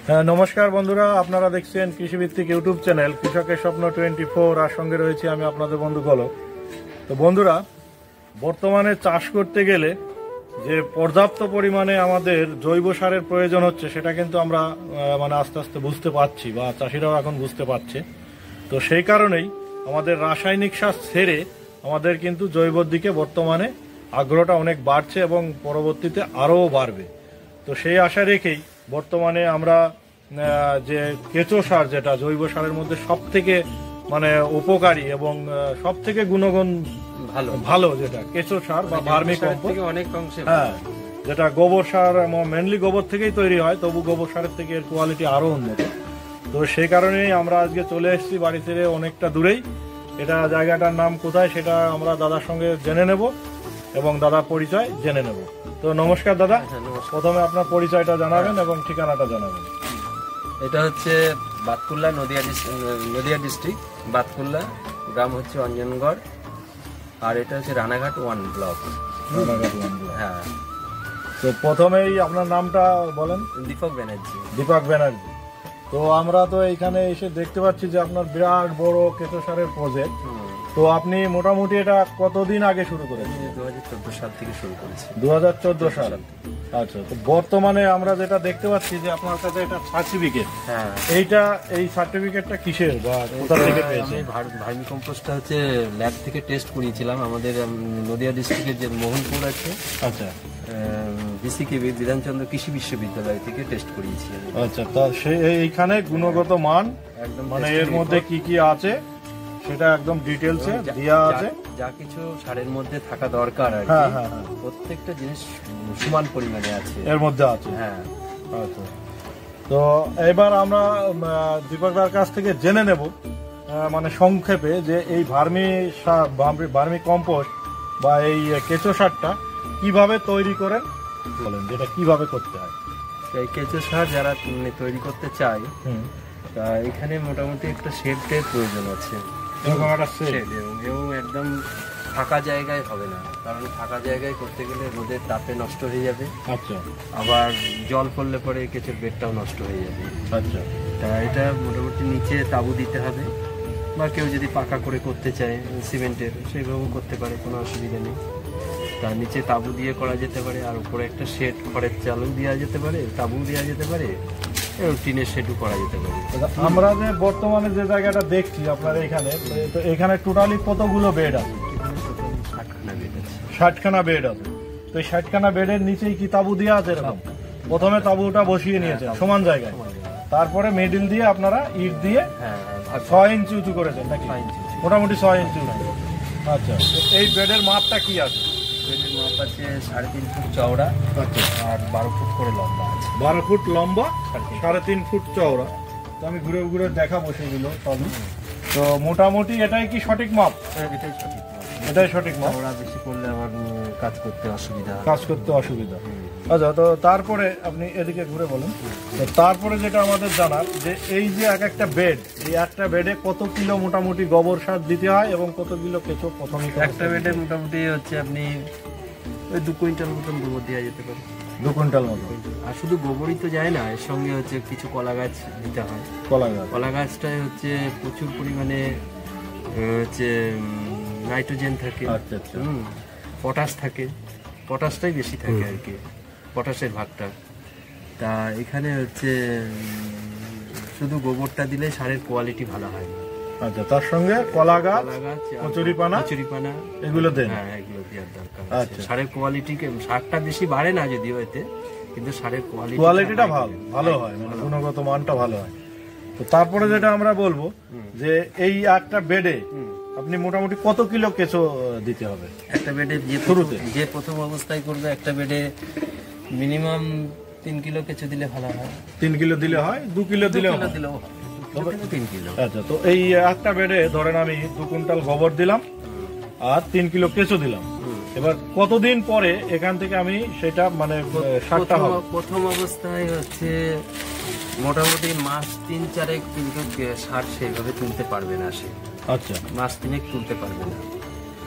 নমস্কার বন্ধুরা, আপনারা দেখছেন কৃষিভিত্তিক ইউটিউব চ্যানেল কৃষকের স্বপ্ন 24, আর সঙ্গে রয়েছে আমি আপনাদের বন্ধু গলক। তো বন্ধুরা, বর্তমানে চাষ করতে গেলে যে পর্যাপ্ত পরিমাণে আমাদের জৈব সারের প্রয়োজন হচ্ছে সেটা কিন্তু আমরা আস্তে আস্তে বুঝতে পারছি, বা চাষিরাও এখন বুঝতে পারছে। তো সেই কারণেই আমাদের রাসায়নিক সার ছেড়ে আমাদের কিন্তু জৈবর দিকে বর্তমানে আগ্রহটা অনেক বাড়ছে এবং পরবর্তীতে আরও বাড়বে। তো সেই আশা রেখেই বর্তমানে আমরা যে কেঁচো সার, যেটা জৈব সারের মধ্যে সব থেকে উপকারী এবং সব থেকে গুণগুণ ভালো যেটা কেঁচো সার বা ভার্মি কম্পোস্ট, অনেক অংশে যেটা গোবর সার মেনলি গোবর থেকেই তৈরি হয়, তবু গোবর সারের থেকে এর কোয়ালিটি আরো উন্নত। তো সেই কারণেই আমরা আজকে চলে এসেছি বাড়ি থেকে অনেকটা দূরেই। এটা জায়গাটার নাম কোথায় সেটা আমরা দাদার সঙ্গে জেনে নেব এবং দাদার পরিচয় জেনে নেব। তো নমস্কার দাদা, প্রথমে আপনার পরিচয়টা জানাবেন এবং ঠিকানাটা জানাবেন। এটা হচ্ছে বাতকুল্লা, নদিয়া ডিস্ট্রিক্ট, বাতকুল্লা গ্রাম হচ্ছে অঞ্জনগড়, আর এটা হচ্ছে রানাঘাট 1 ব্লক। হ্যাঁ, তো প্রথমেই আপনার নামটা বলেন। দীপক ব্যানার্জি। দীপক ব্যানার্জি। তো আমরা তো এখানে এসে দেখতে পাচ্ছি যে আপনার বিরাট বড় কেঁচো সারের প্রজেক্ট। তো আপনি মোটামুটি এটা কতদিন আগে শুরু করেছেন? 2014 সাল থেকে শুরু করেছি। 2014 সাল। আচ্ছা, তো বর্তমানে আমরা যেটা দেখতে পাচ্ছি যে আপনার কাছে এটা সার্টিফিকেট। হ্যাঁ, এই সার্টিফিকেটটা কিসের বা কোথা থেকে পেয়েছেন? ভার্মি কম্পোস্টটা হচ্ছে ল্যাব থেকে টেস্ট করিয়েছিলাম, আমাদের নদিয়া ডিস্ট্রিক্টের যে মোহনপুর আছে, আচ্ছা, বিসিকেবি বিধানচন্দ্র কৃষি বিশ্ববিদ্যালয় থেকে টেস্ট করিয়েছি। আচ্ছা, তা এইখানে গুণগত মান একদম এর মধ্যে কি কি আছে সেটা একদম ডিটেলসে দেয়া আছে। যা কিছু সারের মধ্যে থাকা দরকার আর কি, প্রত্যেকটা জিনিস সমান পরিমাণে আছে এর মধ্যে আছে। হ্যাঁ, আচ্ছা। তো এবার আমরা দীপকদার কাছ থেকে জেনে নেব সংক্ষেপে যে এই ভার্মি কম্পোস্ট বা এই কেঁচো সারটা কিভাবে তৈরি করেন, বলেন যেটা কিভাবে করতে হয়। এই কেঁচো সার যারা তৈরি করতে চায়, তা এখানে মোটামুটি একটা শেডের প্রয়োজন আছে। এবং একদম ফাঁকা জায়গায় হবে না, কারণ ফাঁকা জায়গায় করতে গেলে রোদের তাপে নষ্ট হয়ে যাবে। আচ্ছা, আবার জল পড়লে পরে কেঁচোর বেডটাও নষ্ট হয়ে যাবে। আচ্ছা, তা এটা মোটামুটি নিচে তাঁবু দিতে হবে, বা কেউ যদি পাকা করে করতে চায় সিমেন্টের, সেইভাবেও করতে পারে, কোনো অসুবিধা নেই। তার নিচে তাঁবু দিয়ে করা যেতে পারে, আর উপরে একটা শেড খড়ের চালও দেওয়া যেতে পারে, তাঁবু দেওয়া যেতে পারে, এবং টিনের শেডও করা যেতে পারে। আমরা যে বর্তমানে যে জায়গাটা দেখছি আপনার এখানে, তো এখানে টোটালি কতগুলো বেড আছে? 60খানা বেড আছে। তো এই 60খানা বেডের নিচেই কি তাঁবু দেওয়া আছে? এরকম প্রথমে তাঁবুটা বসিয়ে নিয়েছেন সমান জায়গায়, তারপরে মিডিল দিয়ে আপনারা ইট দিয়ে 6 ইঞ্চি উঁচু করেছেন নাকি? মোটামুটি 6 ইঞ্চি উঁচু। আচ্ছা, এই বেডের মাপটা কি আছে? বেডের মাপ আছে 3.5 ফুট চওড়া, আর 12 ফুট করে লম্বা আছে। 12 ফুট লম্বা, 3.5 ফুট চওড়া। তো আমি ঘুরে ঘুরে দেখাবো সেগুলো সবই। তো মোটামুটি এটাই কি সঠিক মাপ? এটাই সঠিক মাপ। এটাই সঠিক মাপ। ওরা বেশি করলে আমার কাজ করতে অসুবিধা। আচ্ছা, তো তারপরে আপনি এদিকে ঘুরে বলুন। তো তারপরে যেটা আমাদের জানার যে এই যে একটা বেড, এই একটা বেডে কত কিলো মোটামুটি গোবর সার দিতে হয় এবং কত কিলো কেঁচো প্রথমে? একটা বেডে মোটামুটি হচ্ছে আপনি ওই 2 কুইন্টাল মতন গোবর দেওয়া যেতে পারে। 2 কুইন্টাল মতো। আর শুধু গোবরই তো যায় না, এর সঙ্গে হচ্ছে কিছু কলা গাছ দিতে হয়। কলা গাছটায় হচ্ছে প্রচুর পরিমাণে হচ্ছে নাইট্রোজেন থাকে, পটাশ থাকে, পটাশটাই বেশি থাকে আর কি, পটাশের ভাগটা। তা এখানে হচ্ছে শুধু গোবরটা দিলে সারের কোয়ালিটি ভালো হয় না। আচ্ছা, তার সঙ্গে কলা গাছ, কচুরিপানা এগুলো দেন। হ্যাঁ, এগুলো দেওয়ার দরকার। আচ্ছা, সারের কোয়ালিটি, সারটা বেশি বাড়ে না যদিও এতে, কিন্তু সারের কোয়ালিটিটা ভালো হয়, গুণগত মানটা ভালো হয়। তো তারপরে যেটা আমরা বলবো যে এই একটা বেডে আপনি মোটামুটি কত কিলো কেঁচো দিতে হবে? একটা বেডে যে প্রথম অবস্থায় করবে, একটা বেডে মিনিমাম 3 কিলো কেঁচো দিলে ভালো হয়। 3 কিলো দিলে হয়, 2 কিলো দিলেও হয়। 3 কিলো। আচ্ছা, তো এই একটা বেডে ধরেন আমি 2 কুইন্টাল গোবর দিলাম আর 3 কিলো কেঁচো দিলাম। এবার কতদিন পরে এখান থেকে আমি সেটা সারটা হবে? প্রথম অবস্থায় হচ্ছে মোটামুটি মাস 3-4 কিন্তু সার সেইভাবে তুলতে পারবে না সে। আচ্ছা, মাস 3 তুলতে পারবে না।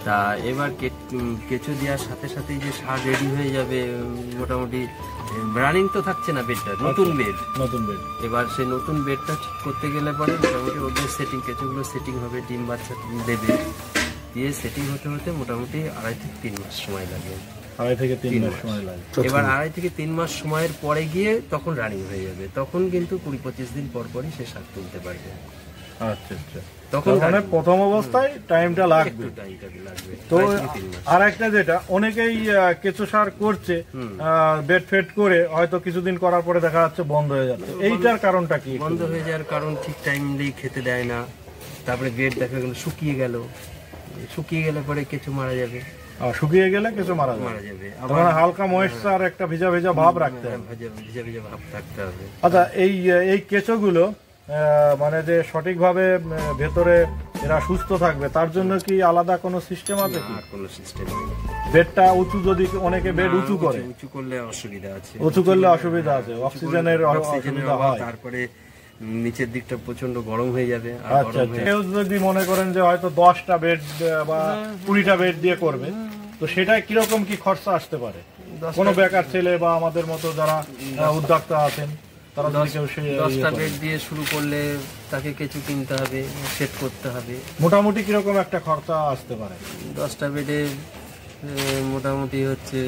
তা এবার কেঁচো দেওয়ার সাথে সাথেই যে সার রেডি হয়ে যাবে, মোটামুটি রানিং তো থাকছে না বেডটা, নতুন বেড। এবার সেই নতুন বেডটা ঠিক করতে গেলে পরে মোটামুটি ওদের সেটিং, কেঁচোগুলো সেটিং হবে, ডিম বাচ্চা দেবে, দিয়ে সেটিং হতে হতে মোটামুটি 2.5 থেকে 3 মাস সময় লাগে। 2.5 থেকে 3 মাস সময় লাগে। এবার 2.5 থেকে 3 মাস সময়ের পরে গিয়ে তখন রানিং হয়ে যাবে, তখন কিন্তু 20-25 দিন পর পরই সে শাক তুলতে পারবে। আচ্ছা আচ্ছা, তখন মানে প্রথম অবস্থায় টাইমটা লাগবে। তো আর একটা যেটা অনেকেই কেঁচো সার করছে, বেড ফেড করে হয়তো কিছুদিন করার পরে দেখা যাচ্ছে বন্ধ হয়ে যাচ্ছে, এইটার কারণটা কি? বন্ধ হয়ে যাওয়ার কারণ ঠিক টাইমলি খেতে দেয় না, তারপরে বেড দেখা গেল শুকিয়ে গেলে পরে কেঁচো মারা যাবে। শুকিয়ে গেলে কিছু মারা যাবে, আবার হালকা ময়েশ্চার, একটা ভিজা ভিজা ভাব রাখতে হবে, ভিজা ভিজা ভাব থাকতে হবে। আচ্ছা, এই কেঁচোগুলো মানে যে সঠিকভাবে ভেতরে এরা সুস্থ থাকবে তার জন্য কি আলাদা কোনো সিস্টেম আছে? কি কোনো সিস্টেম নেই। বেডটা উঁচু, যদি অনেকে বেড উঁচু করে, উঁচু করলে অসুবিধা আছে, অক্সিজেনের অসুবিধা হয়, তারপরে নিচের দিকটা প্রচন্ড গরম হয়ে যাবে। আচ্ছা, কেউ যদি মনে করেন যে হয়তো 10টা বেড বা 20টা বেড দিয়ে করবে, তো সেটা কিরকম কি খরচা আসতে পারে? কোনো বেকার ছেলে বা আমাদের মতো যারা উদ্যোক্তা আছেন, 10টা বেড দিয়ে শুরু করলে তাকে কেঁচো কিনতে হবে, সেট করতে হবে, মোটামুটি কিরকম একটা খরচা আসতে পারে? 10টা বেডে মোটামুটি হচ্ছে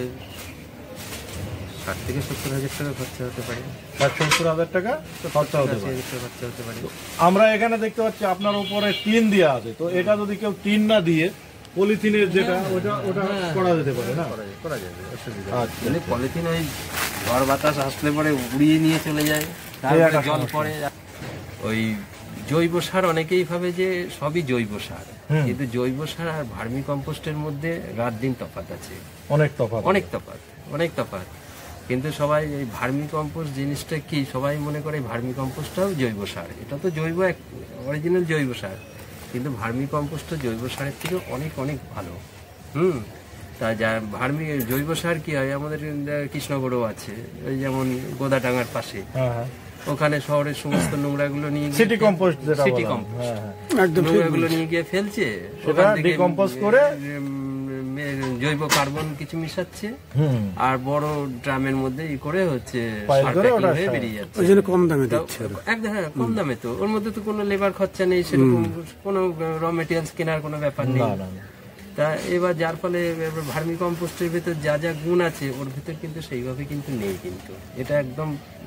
60 থেকে 70 হাজার টাকা খরচা হতে পারে। 60-70 হাজার টাকা খরচা হতে পারে। আমরা এখানে দেখতে পাচ্ছি আপনার উপরে টিন দেওয়া আছে, তো এটা যদি কেউ টিন না দিয়ে পলিথিনের যেটা ওটা করা যেতে পারে না? করা যাবে, অসুবিধা নেই। পলিথিন ওই ঝড় বাতাস আসলে পরে উড়িয়ে নিয়ে চলে যায়, তারপরে জল পড়ে। ওই জৈব সার অনেকেই ভাবে যে সবই জৈব সার, কিন্তু জৈব সার আর ভার্মি কম্পোস্টের মধ্যে রাত দিন তফাৎ আছে, অনেক তফাৎ। কিন্তু সবাই এই ভার্মি কম্পোস্ট জিনিসটা কি, সবাই মনে করে ভার্মি কম্পোস্টটাও জৈব সার, এটা তো জৈব, অরিজিনাল জৈব সার, কিন্তু ভার্মি কম্পোস্টটা জৈব সারের থেকে অনেক অনেক ভালো। তা যা জৈব সার কি হয়, আমাদের কৃষ্ণগড়ও আছে, ওই যেমন গোদাডাঙ্গার পাশে, ওখানে শহরের সমস্ত নোংরাগুলো নিয়ে সিটি কম্পোস্ট নোংরাগুলো নিয়ে গিয়ে ফেলছে, ওখান থেকে ডিকম্পোজ করে জৈব কার্বন কিছু মিশাচ্ছে, আর বড় ড্রামের মধ্যে ই করে হচ্ছে বেরিয়ে যাচ্ছে, কম দামে দিচ্ছে। হ্যাঁ, কম দামে, তো ওর মধ্যে তো কোনো লেবার খরচা নেই, সেরকম কোনো র মেটেরিয়ালস কেনার কোনো ব্যাপার নেই। তা এবার যার ফলে ভার্মি কম্পোস্টের ভেতর যা যা গুণ আছে ওর ভেতর কিন্তু সেইভাবে কিন্তু নেই, কিন্তু এটা একদম।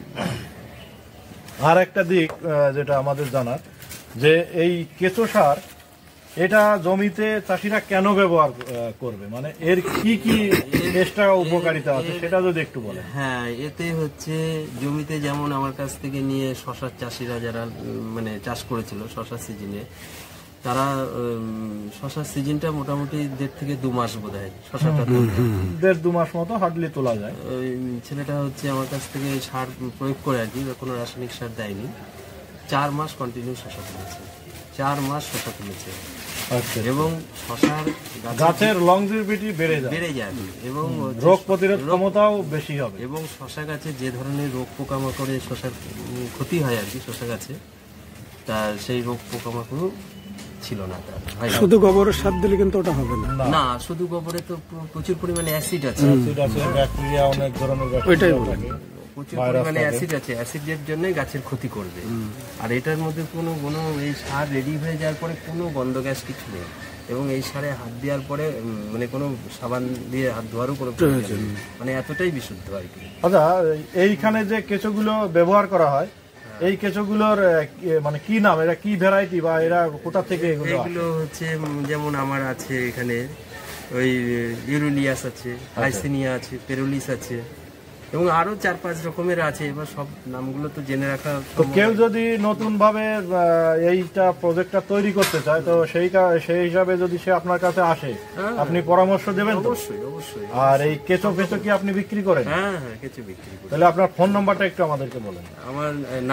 আর একটা দিক যেটা আমাদের জানার, যে এই কেঁচো সার এটা জমিতে চাষিরা কেন ব্যবহার করবে, মানে এর কি কি এক্সট্রা উপকারিতা আছে সেটা যদি একটু বলেন। হ্যাঁ, এতে হচ্ছে জমিতে যেমন আমার কাছ থেকে নিয়ে শশার চাষিরা যারা মানে চাষ করেছিল শশার সিজনে, তারা শশার সিজনটা মোটামুটি 1.5 থেকে 2 মাস বোধ হয় শশাটা 1.5-2 মাস মতো হার্ডলি তোলা যায়। ওই ছেলেটা হচ্ছে আমার কাছ থেকে সার প্রয়োগ করে আর কি, কোনো রাসায়নিক সার দেয়নি, 4 মাস কন্টিনিউ শশা তুলেছে, 4 মাস শশা তুলেছে। এবং শশার গাছের লংজিভিটি বেড়ে যায় এবং রোগ প্রতিরোধ ক্ষমতাও বেশি হবে, এবং শশা গাছে যে ধরনের রোগ পোকামাকড়ে শশার ক্ষতি হয় আর কি শশা গাছে, তা সেই রোগ পোকামাকড় ছিল না তার। শুধু গোবরের সার দিলে কিন্তু ওটা হবে না, শুধু গোবরে তো প্রচুর পরিমাণে অ্যাসিড আছে, ব্যাকটেরিয়া অনেক ধরনের, প্রচুর পরিমাণে অ্যাসিড আছে, অ্যাসিডের জন্য গাছের ক্ষতি করবে। আর এটার মধ্যে কোনো এই সার রেডি হয়ে যাওয়ার পরে কোনো গন্ধ গ্যাস কিছু নেই, এবং এই সারে হাত দেওয়ার পরে মানে কোনো সাবান দিয়ে হাত ধোয়ারও কোনো প্রয়োজন নেই, মানে এতটাই বিশুদ্ধ আর কি। আচ্ছা, এইখানে যে কেঁচোগুলো ব্যবহার করা হয়, এই কেঁচোগুলোর মানে কি নাম, এরা কি ভ্যারাইটি বা এরা কোথা থেকে? এগুলো হচ্ছে যেমন আমার আছে এখানে ওই ইউরুলিয়াস আছে, হাইসিনিয়া আছে, পেরোলিস আছে, এবং আরো 4-5 রকমের আছে। এবার সব নামগুলো তো জেনে রাখা। তো কেউ যদি নতুন ভাবে এইটা প্রজেক্টটা তৈরি করতে চায়, তো সেই হিসাবে যদি সে আপনার কাছে আসে, আপনি পরামর্শ দেবেন? অবশ্যই অবশ্যই। আর এই কেঁচো কি আপনি বিক্রি করেন? হ্যাঁ হ্যাঁ, কেঁচো বিক্রি করি। তাহলে আপনার ফোন নাম্বারটা একটু আমাদেরকে বলেন। আমার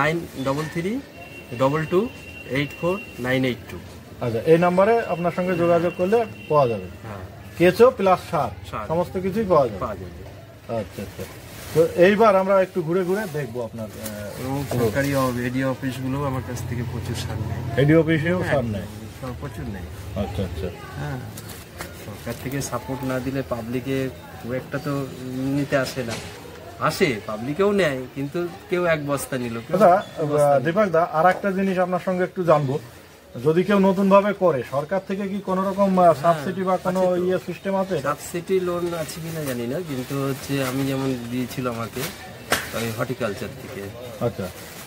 9332849882। আচ্ছা, এই নাম্বারে আপনার সঙ্গে যোগাযোগ করলে পাওয়া যাবে। হ্যাঁ, কেঁচো প্লাস সার সমস্ত কিছুই পাওয়া যাবে। আচ্ছা আচ্ছা। তো এইবার আমরা একটু ঘুরে ঘুরে দেখবো আপনার সরকারি এডি অফিসগুলো আমার কাছ থেকে প্রচুর সার নেয়। এডি অফিসেও সার নেয়? প্রচুর নেয়। আচ্ছা আচ্ছা। হ্যাঁ, সরকার থেকে সাপোর্ট না দিলে পাবলিকে খুব একটা তো নিতে আসে না, আসে পাবলিকেও নেয়, কিন্তু কেউ এক বস্তা নিল। দাদা দীপক দা, আর একটা জিনিস আপনার সঙ্গে একটু জানবো, যদি কেউ নতুন ভাবে করে সরকার থেকে কি কোন রকম সাবসিডি বা কোনো ইয়ে সিস্টেম আছে? সাবসিডি লোন আছে কিনা জানি না, কিন্তু হচ্ছে আমি যেমন দিয়েছিল আমাকে ওই হর্টিকালচার থেকে, আচ্ছা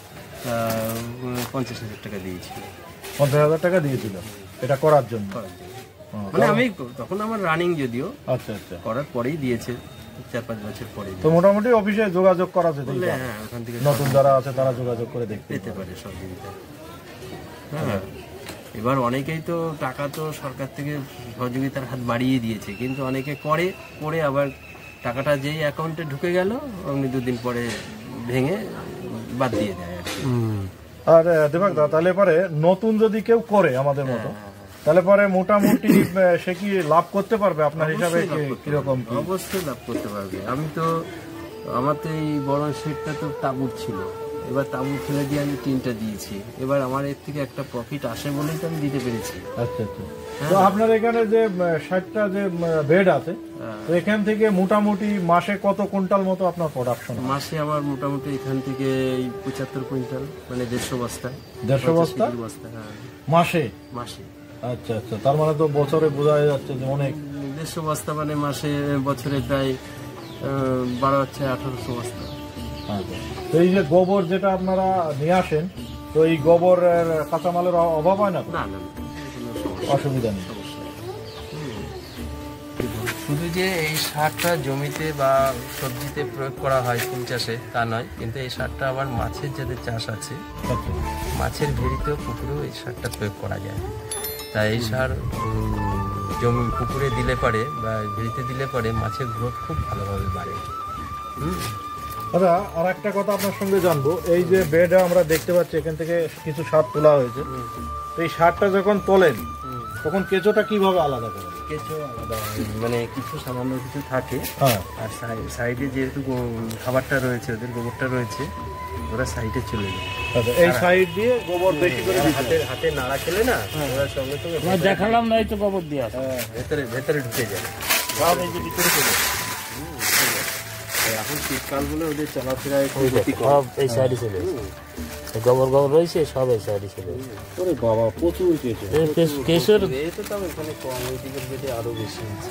50,000 টাকা দিয়েছিল। 50,000 টাকা দিয়েছিল এটা করার জন্য? মানে আমি তখন আমার রানিং, যদিও আচ্ছা আচ্ছা করার পরেই দিয়েছে, 4-5 বছর পরে। তো মোটামুটি অফিসে যোগাযোগ করা যেতে পারে, হ্যাঁ ওখান থেকে নতুন যারা আছে তারা যোগাযোগ করে দেখতে পেতে পারে সহযোগিতা। হ্যাঁ, এবার অনেকেই তো টাকা তো সরকার থেকে সহযোগিতার হাত বাড়িয়ে দিয়েছে, কিন্তু অনেকে করে আবার টাকাটা যেই অ্যাকাউন্টে ঢুকে গেল অমনি 2 দিন পরে ভেঙে বাদ দিয়ে দেয় আর কি। আর দীপক দা, তাহলে পরে নতুন যদি কেউ করে আমাদের মতো, তাহলে পরে মোটামুটি সে কি লাভ করতে পারবে আপনার হিসাবে? কিরকম? অবশ্যই লাভ করতে পারবে। আমি তো আমার তো এই বড় শেডটা তো তাঁবুর ছিল, এবার তাঁবু ফেলে দিয়ে আমি 3টা দিয়েছি, এবার আমার এর থেকে একটা প্রফিট আসে বলেই তো আমি দিতে পেরেছি। আচ্ছা আচ্ছা। তো আপনার এখানে যে 60টা যে বেড আছে, তো এখান থেকে মোটামুটি মাসে কত কুইন্টাল মতো আপনার প্রোডাকশন? মাসে আমার মোটামুটি এখান থেকে 75 কুইন্টাল, মানে 150 বস্তা। 150 বস্তা হ্যাঁ মাসে? মাসে। আচ্ছা আচ্ছা, তার মানে তো বছরে বোঝা যাচ্ছে যে অনেক। 150 বস্তা মানে মাসে, বছরে প্রায় 12-1800 বস্তা। আচ্ছা, তো এই যে গোবর যেটা আপনারা নিয়ে আসেন, তো এই গোবরের কাঁচামালের অভাব হয় না? না না, অসুবিধা নেই। শুধু যে এই সারটা জমিতে বা সবজিতে প্রয়োগ করা হয় ফুল চাষে তা নয়, কিন্তু এই সারটা আবার মাছের যাদের চাষ আছে, মাছের ভেড়িতেও পুকুরেও এই সারটা প্রয়োগ করা যায়। তাই এই সার জমি পুকুরে দিলে পরে বা ভেড়িতে দিলে পরে মাছের গ্রোথ খুব ভালোভাবে বাড়ে। দাদা, আর একটা কথা আপনার সঙ্গে জানবো, এই যে বেডে আমরা দেখতে পাচ্ছি এখান থেকে কিছু সার তোলা হয়েছে, এই সারটা যখন তোলেন তখন কেঁচোটা কিভাবে আলাদা করেন? কেঁচো আলাদা মানে কিছু সামান্য কিছু থাকে, হ্যাঁ, আর সাইডে যেহেতু খাবারটা রয়েছে, ওদের গোবরটা রয়েছে, ওরা সাইডে চলে যায়। আচ্ছা, এই সাইড দিয়ে গোবর বেশি করে হাতে নাড়া খেলে না, ওরা সঙ্গে সঙ্গে দেখালাম না, এই তো গোবর দিয়ে আছে, ভেতরে ঢুকে যায়, সব এই যে ভিতরে চলে যায়। এখন শীতকাল বলে ওদের চলাফেরায় সব এই সাইডে চলে গোবর রয়েছে, সব এই সাইডে চলে। ওরে বাবা, প্রচুর কেঁচো। কেশর তো তাও এখানে কম, ওই দিকের বেটে আরো বেশি আছে।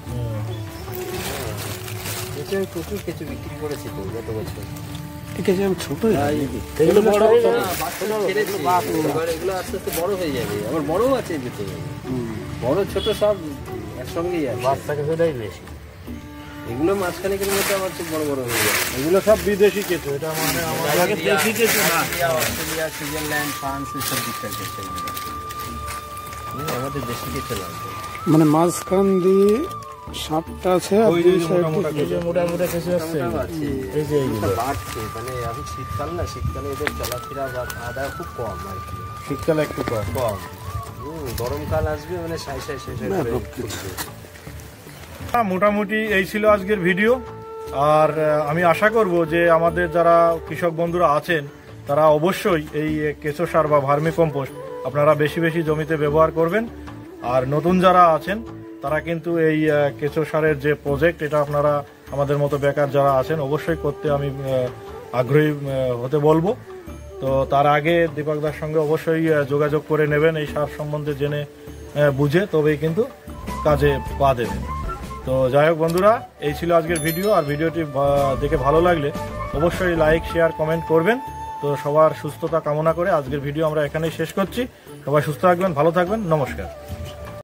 প্রচুর কেঁচো বিক্রি করেছি তো গত বছর। ছোট এগুলো বড় হয়ে যাবে, এগুলো আস্তে আস্তে বড় হয়ে যাবে, আবার বড়ও আছে ভিতরে, বড় ছোট সব একসঙ্গেই আছে। বাচ্চা কেঁচোটাই বেশি, এগুলো মাঝখানেকের মধ্যে আমার খুব বড় বড় হয়ে যায়। এগুলো সব বিদেশি কেঁচো, এটা মানে আমাদের দেশি কেঁচো না। অস্ট্রেলিয়া, সুইজারল্যান্ড, ফ্রান্স এসব দিককার কেঁচো, আমাদের দেশি কেঁচো লাগবে। মানে মাঝখান দিয়ে সাপটা আছে, আর দুই সাইড মোটা মোটা কেঁচো আছে। এই যে এইগুলো বাড়ছে, মানে এখন শীতকাল না, শীতকালে এদের চলাফেরা বা খাওয়া দাওয়া খুব কম আর কি, শীতকালে একটু কম। গরমকাল আসবে মানে শেষ মোটামুটি এই ছিল আজকের ভিডিও। আর আমি আশা করব যে আমাদের যারা কৃষক বন্ধুরা আছেন তারা অবশ্যই এই কেঁচো সার বা ভার্মি কম্পোস্ট আপনারা বেশি বেশি জমিতে ব্যবহার করবেন। আর নতুন যারা আছেন তারা কিন্তু এই কেঁচো সারের যে প্রজেক্ট, এটা আপনারা আমাদের মতো বেকার যারা আছেন অবশ্যই করতে আমি আগ্রহী হতে বলবো। তো তার আগে দীপকদার সঙ্গে অবশ্যই যোগাযোগ করে নেবেন, এই সার সম্বন্ধে জেনে বুঝে তবেই কিন্তু কাজে পা দেবেন। তো যাই হোক বন্ধুরা, এই ছিল আজকের ভিডিও। আর ভিডিওটি দেখে ভালো লাগলে অবশ্যই লাইক, শেয়ার, কমেন্ট করবেন। তো সবার সুস্থতা কামনা করে আজকের ভিডিও আমরা এখানেই শেষ করছি। সবাই সুস্থ থাকবেন, ভালো থাকবেন, নমস্কার।